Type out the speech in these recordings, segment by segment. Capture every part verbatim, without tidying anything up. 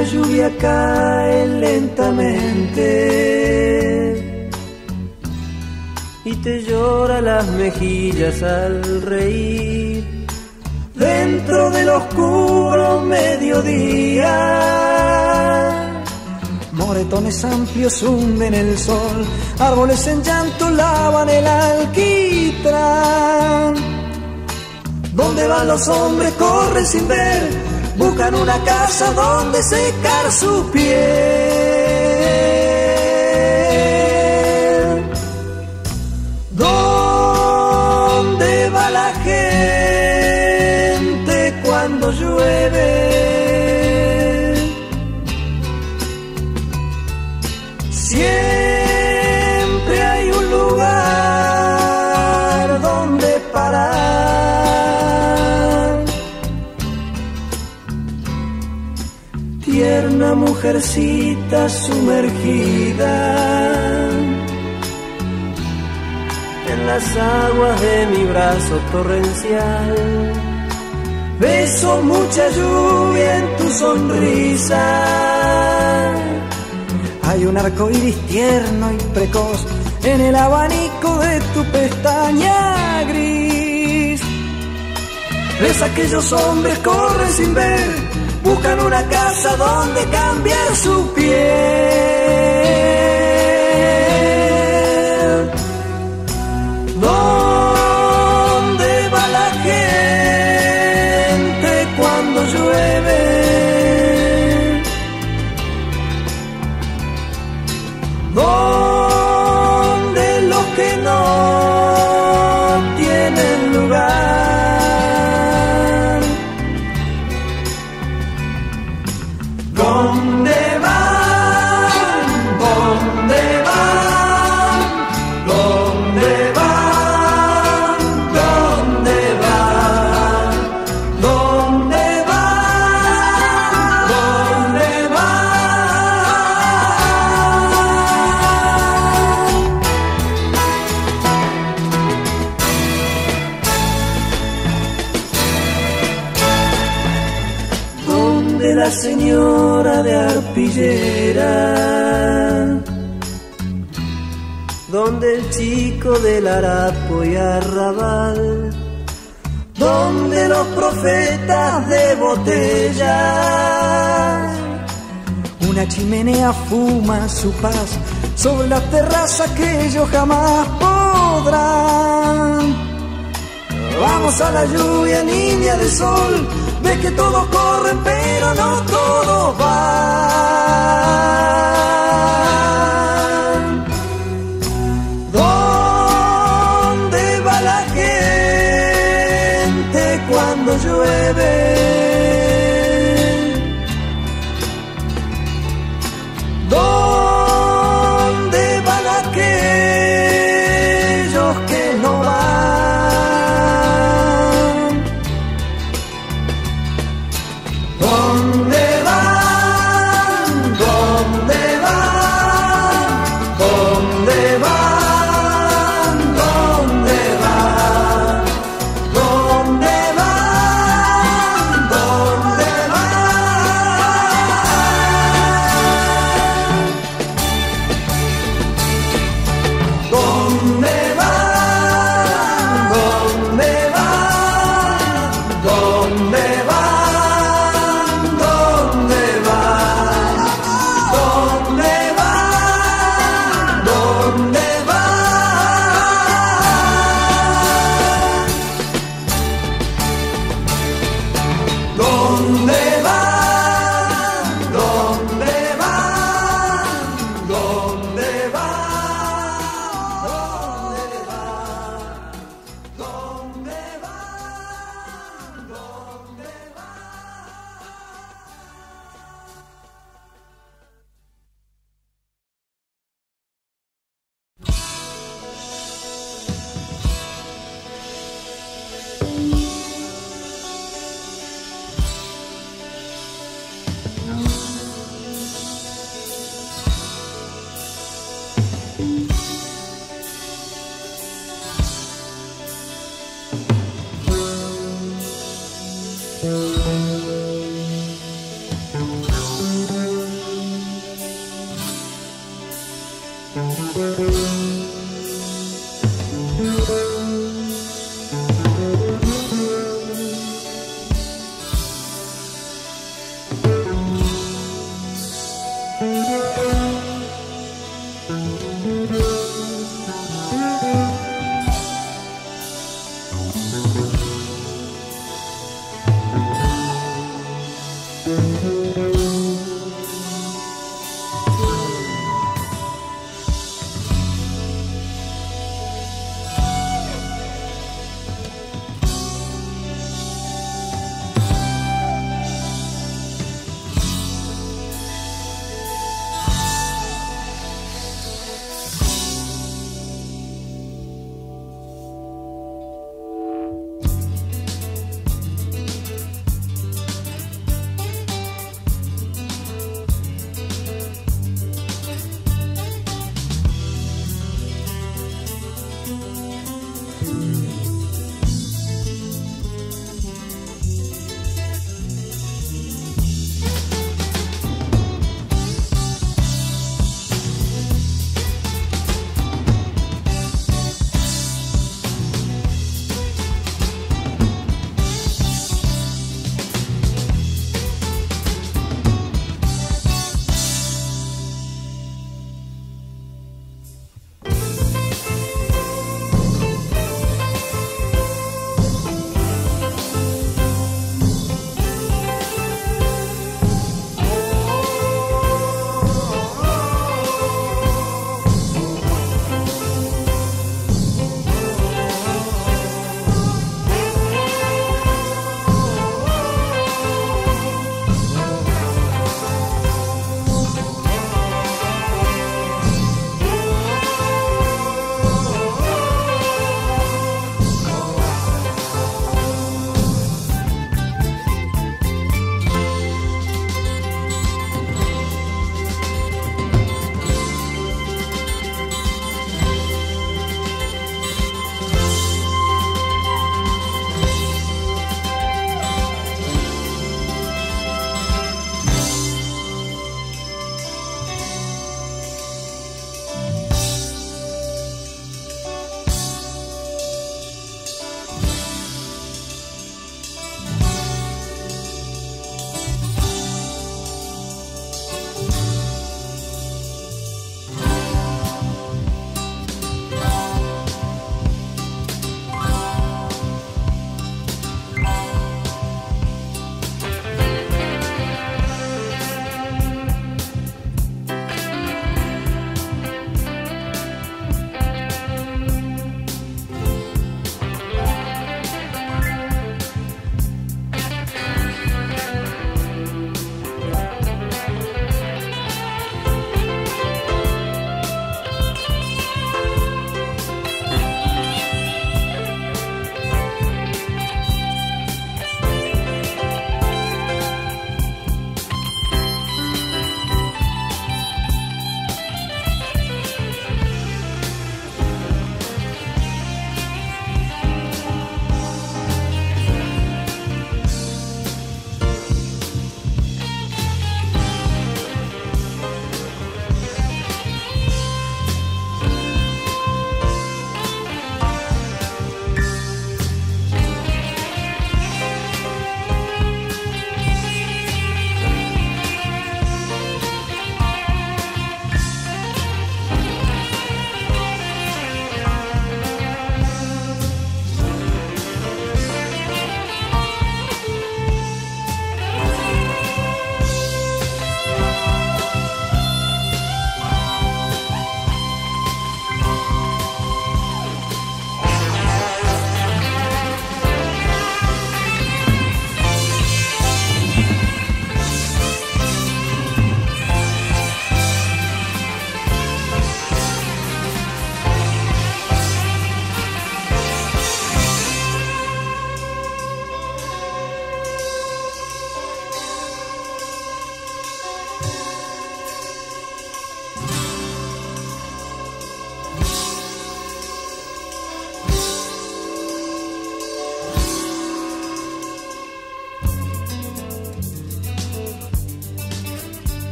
la lluvia cae lentamente y te llora las mejillas al reír. Dentro del oscuro mediodía, moretones amplios hunden el sol, árboles en llanto lavan el alquitrán. ¿Dónde van los hombres? Corren sin ver, buscan una casa donde secar su piel. ¿Dónde va la gente cuando llueve? Siempre hay un lugar donde parar. Tierna mujercita sumergida en las aguas de mi brazo torrencial, beso mucha lluvia en tu sonrisa. Hay un arco iris tierno y precoz en el abanico de tu pestaña gris. Ves aquellos hombres corren sin ver, buscan una casa donde cambiar su piel. ¿Dónde va la gente cuando llueve? ¿Dónde los que no tienen lugar? ¿Dónde van? ¿Dónde van? ¿Dónde van? ¿Dónde van? ¿Dónde van? ¿Dónde ¿Dónde la señora de arpillera? ¿Dónde el chico del harapo y arrabal? ¿Dónde los profetas de botella? Una chimenea fuma su paz sobre la terraza que ellos jamás podrán. Vamos a la lluvia, niña de sol, ves que todos corren pero no todos van. ¿Dónde va la gente cuando llueve? ¿Dónde van aquellos que no van? ¿Dónde van? ¿Dónde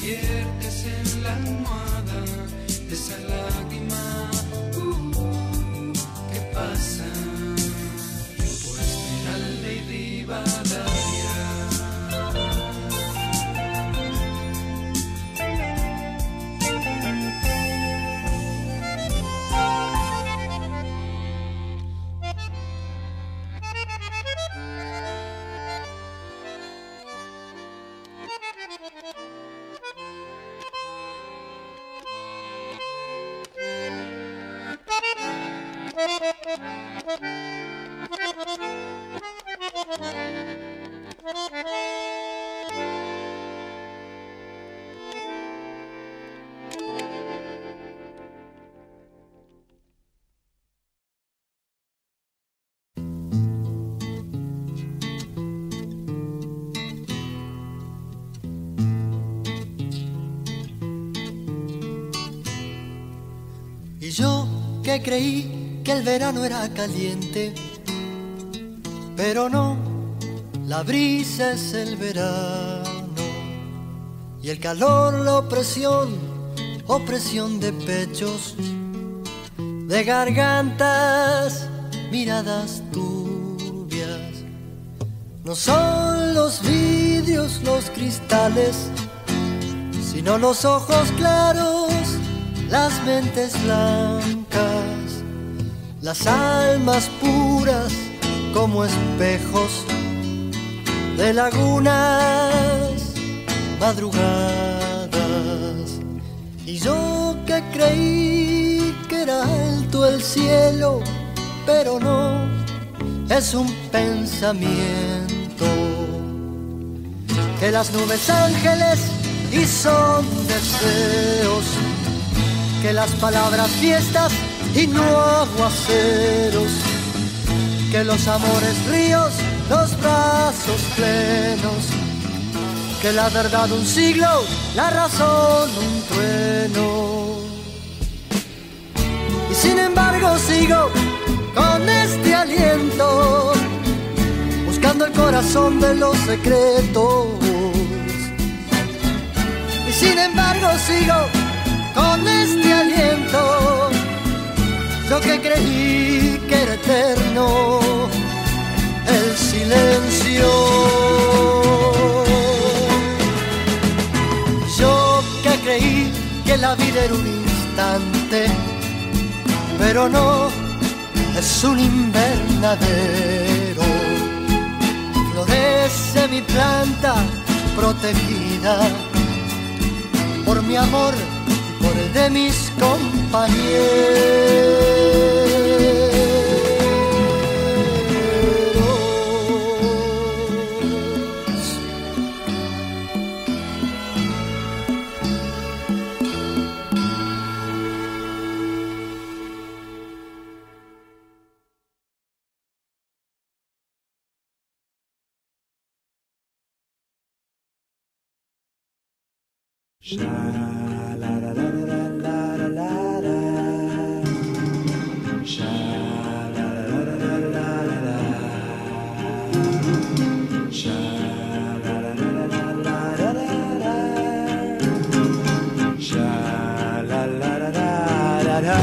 viertes en la almohada esa lágrima. Uh, ¿Qué pasa? Por Esmeralda y Rivadavia. Y yo que creí que el verano era caliente, pero no, la brisa es el verano. Y el calor, la opresión, opresión de pechos, de gargantas, miradas turbias. No son los vidrios, los cristales, sino los ojos claros, las mentes blancas, las almas puras como espejos de lagunas madrugadas. Y yo que creí que era alto el cielo, pero no, es un pensamiento, que las nubes ángeles y son deseos, que las palabras fiestas y no aguaceros, que los amores ríos, los brazos plenos, que la verdad un siglo, la razón un trueno. Y sin embargo sigo con este aliento, buscando el corazón de los secretos. Y sin embargo sigo con este aliento, yo que creí que era eterno el silencio. Yo que creí que la vida era un instante, pero no, es un invernadero. Florece mi planta protegida por mi amor, por el de mis compañeros. Sha la la la la la la la la. Sha la la la la la la la. Sha la la la la la la la. Sha la la la la la.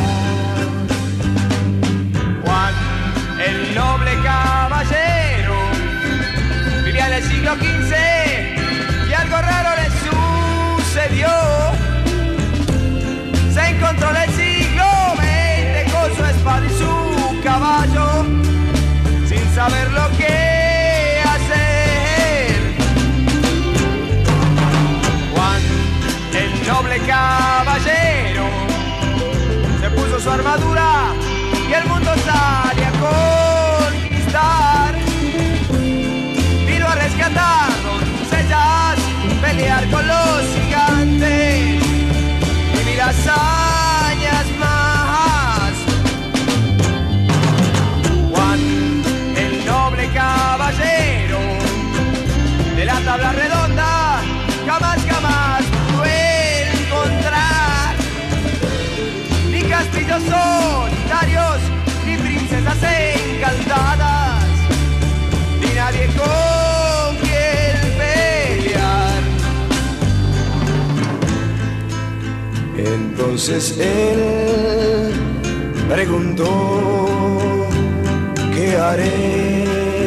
Juan, el noble caballero, vivía en el siglo quince y algo raro le sucedió. Se encontró en el siglo veinte con su espada y su caballo, sin saber lo que hacer. Juan, el noble caballero, se puso su armadura y el mundo sale a conquistar. Vino a rescatar doncellas, pelear con los gigantes y mil hazañas más. Juan, el noble caballero de la tabla redonda, jamás, jamás pudo encontrar ni castillos solitarios, ni princesas encantadas, ni nadie con quien pelear. Entonces él preguntó, ¿qué haré?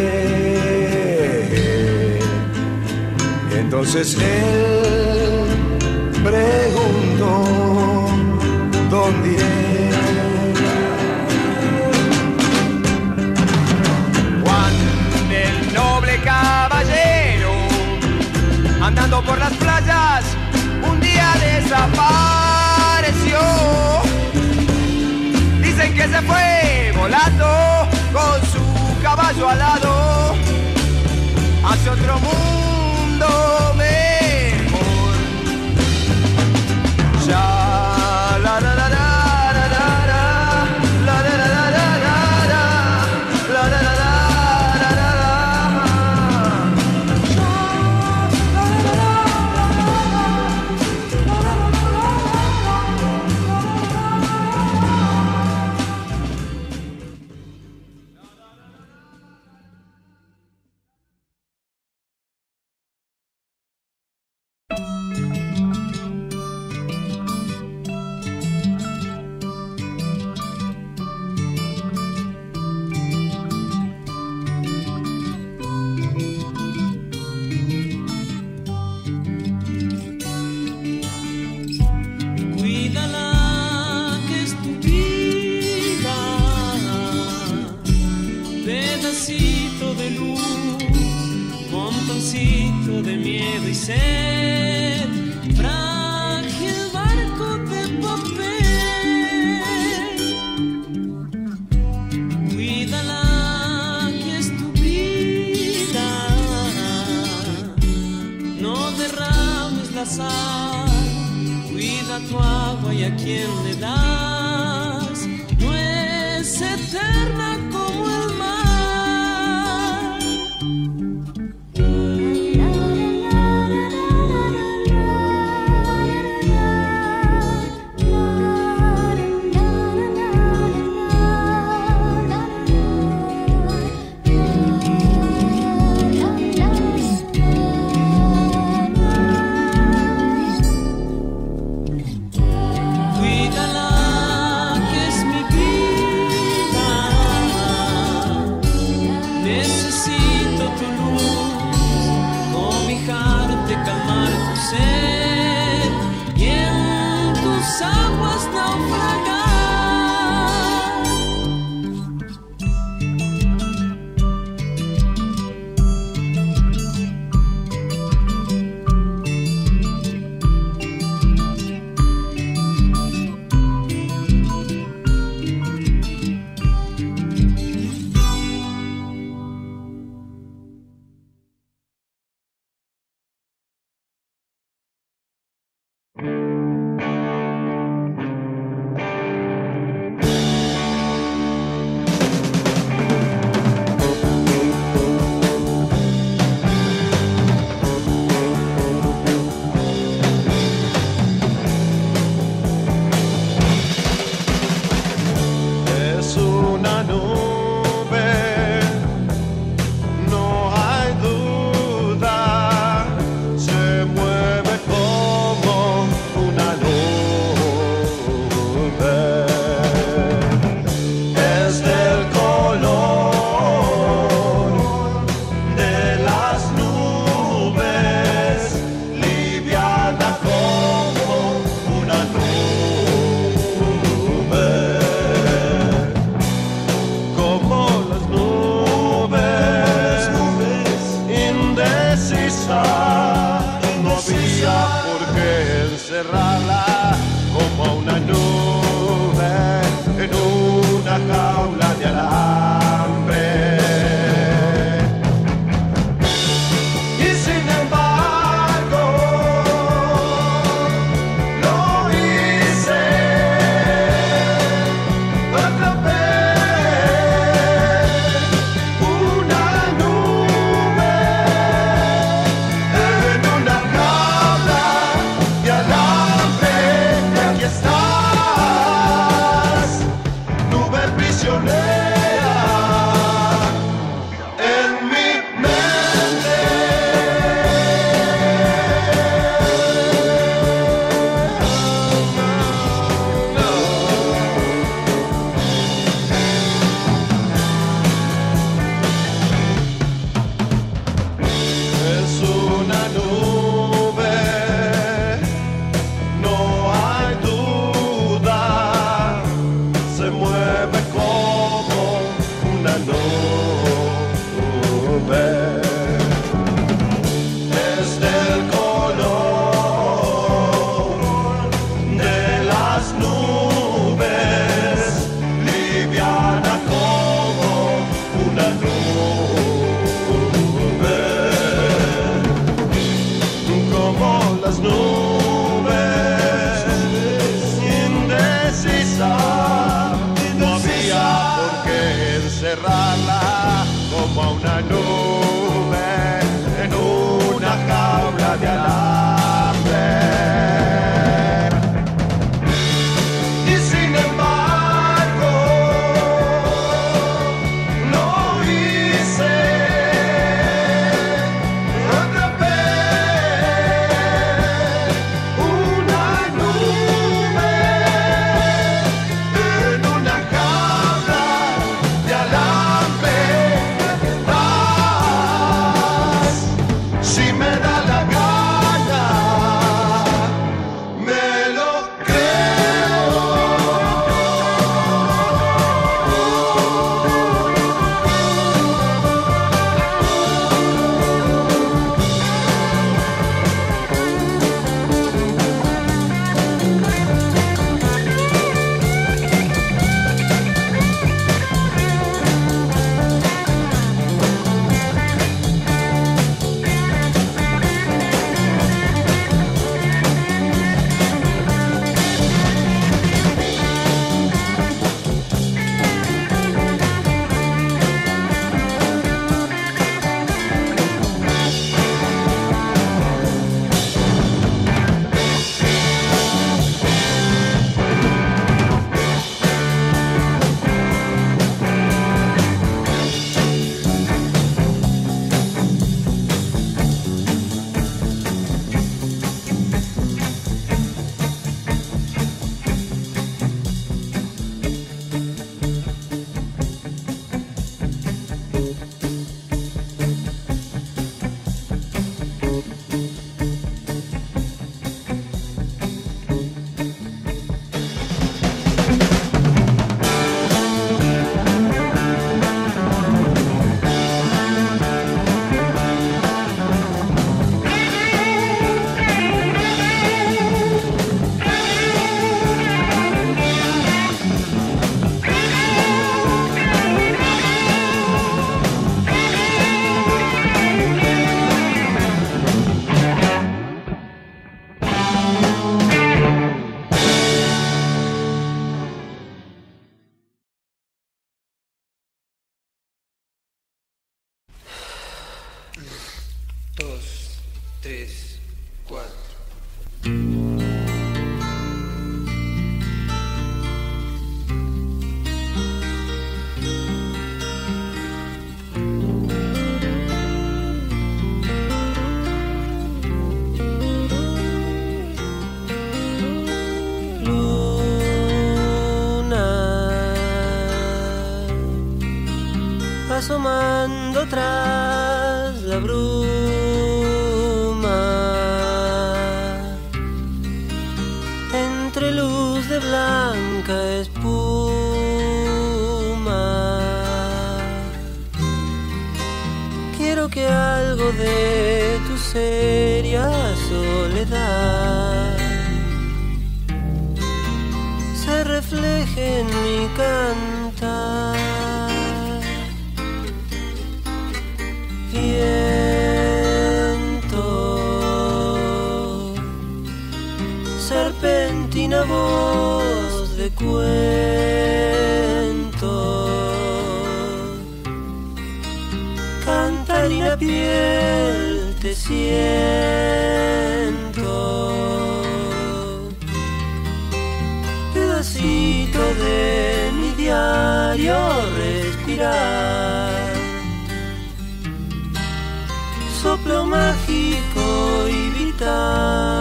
Entonces él preguntó, ¿dónde iré? Juan, el noble caballero, andando por las playas, un día desapareció. Dicen que se fue volando con su caballo alado hacia otro mundo mejor. Ya la la la la. De miedo y sed, frágil barco de papel. Cuídala, que es tu vida. No derrames la sal. Cuida tu agua y a quien le das. No es eterna como el mar. Cuídala, que es mi vida. caminando tras la bruma, entre luz de blanca espuma. Quiero que algo de tu seria soledad se refleje en mi cantar. Viento, serpentina voz de cuento, cantarina piel te siento, pedacito de mi diario respirar, soplo mágico y vital.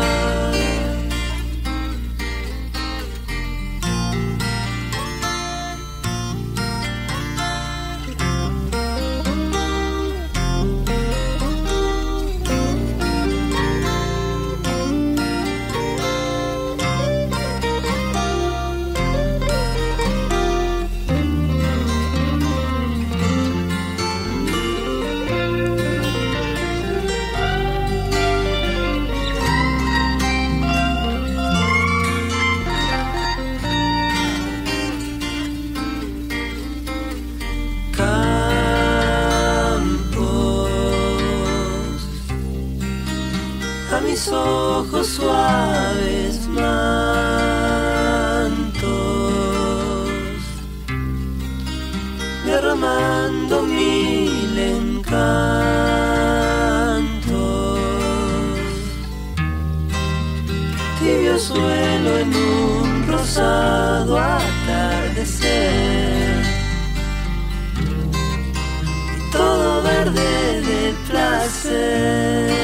Mis ojos suaves mantos, derramando mil encantos, tibio suelo en un rosado atardecer, todo verde del placer.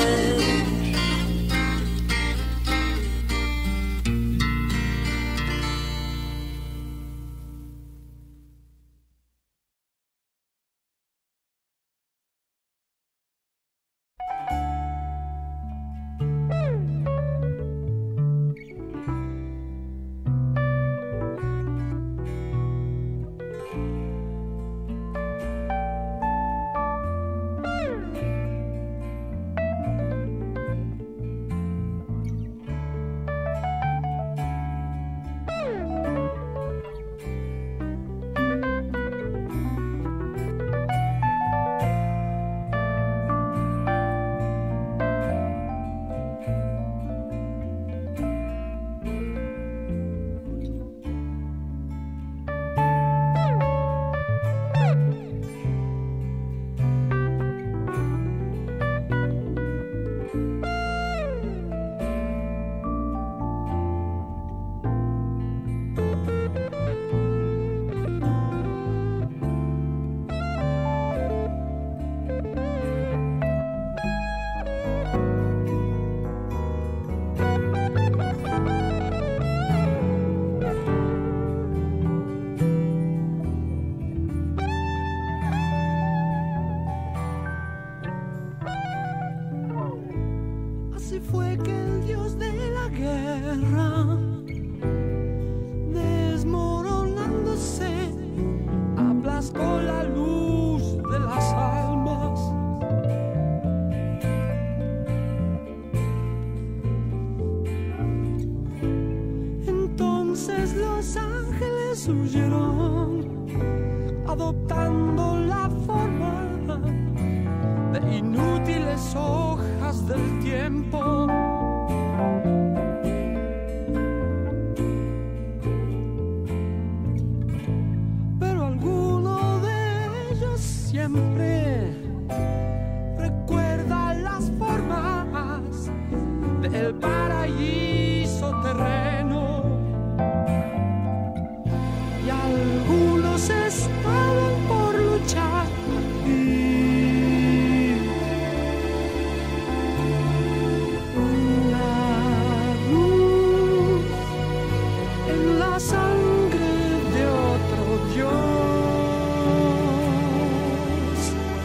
Sangre de otro Dios.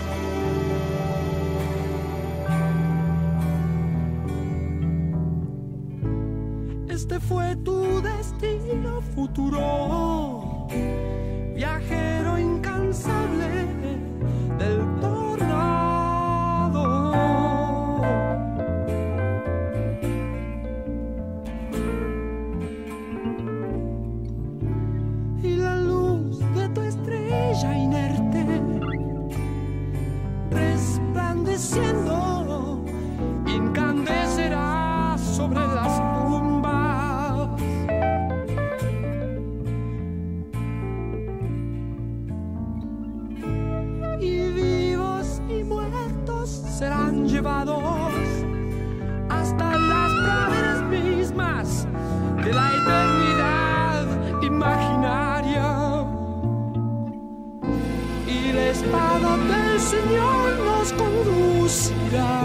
fue tu destino futuro, viajero incansable del tornado. Y la luz de tu estrella inerte, resplandeciendo, incandecerá sobre las tumbas. Y vivos y muertos serán llevados hasta las praderas mismas de la eternidad imaginaria. Y la espada del Señor nos conducirá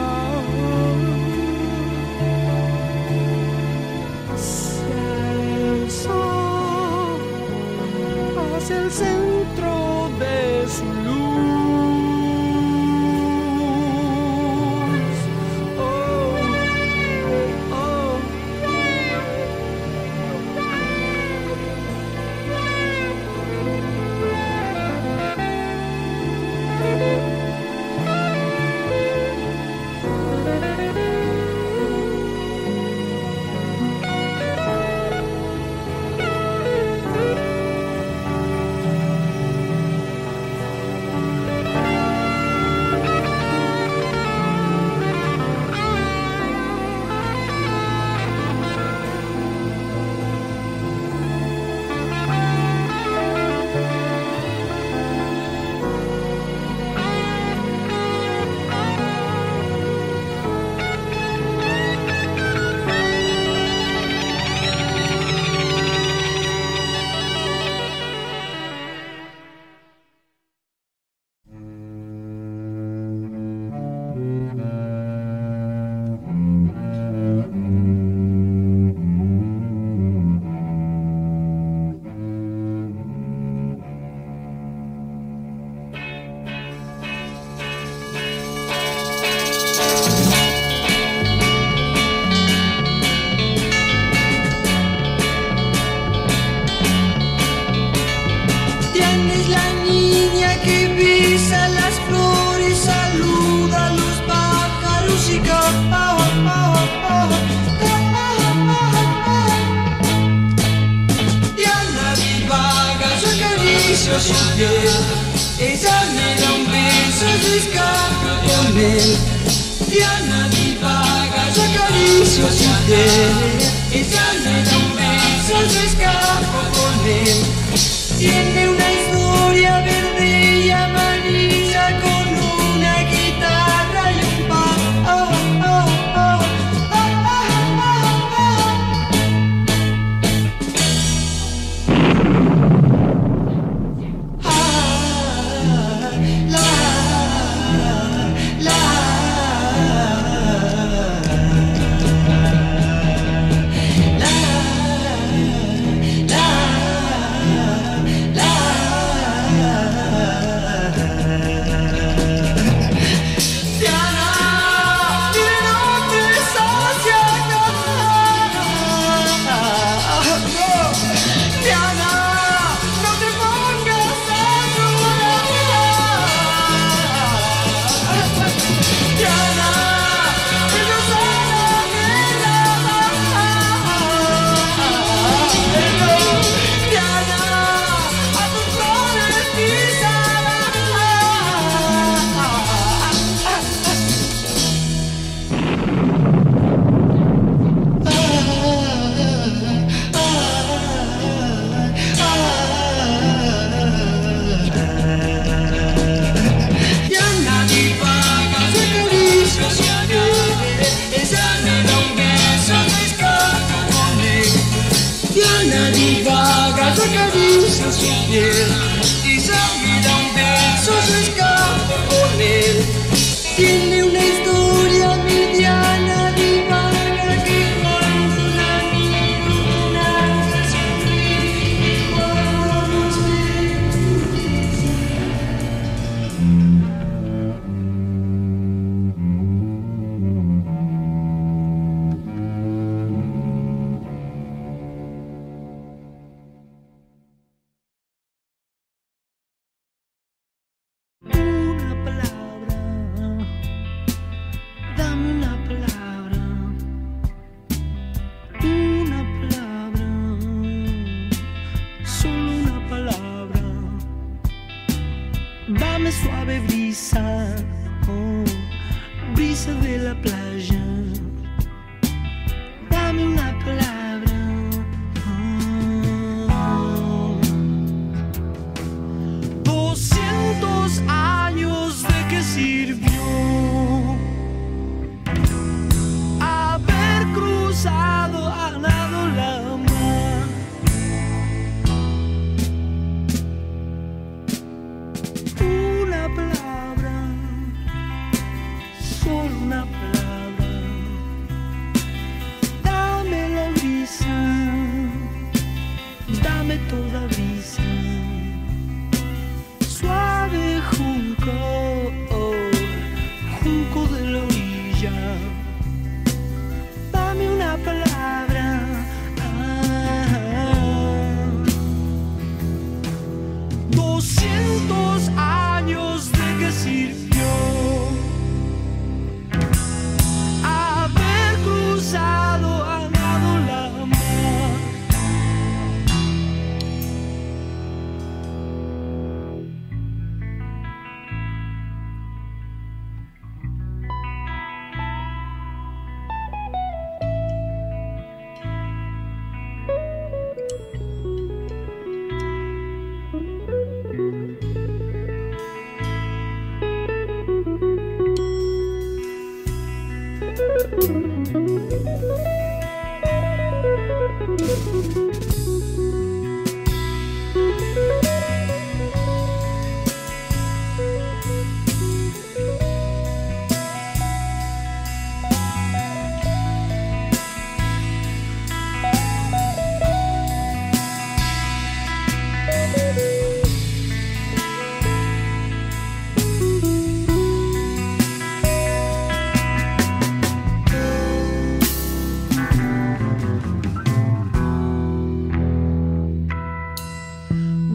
hacia el sol, hacia el centro de su luz. Oh, oh. Su piel, ella me da un beso, yo escapo con él. Diana divaga, yo acaricio su piel, ella me da un beso, yo escapo con él. Tiene una historia verde y amarilla con una guitarra y un pan. Oh, oh, oh, oh, oh, oh, oh. Acaricio su piel y ya me da un beso, yo escapo con él. Tiene una historia mediana divaga que cuando la miro una sonríe y cuando nos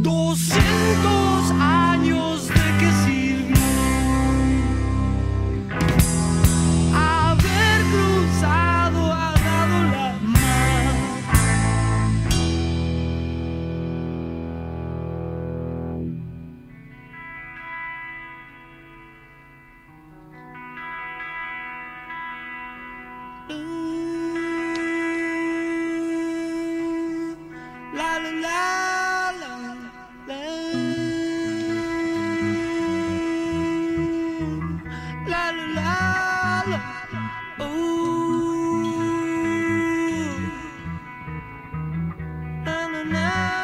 Doscientos años de que sirvió haber cruzado, ha dado la mano. La la la la la la la la la. Ooh. La la la.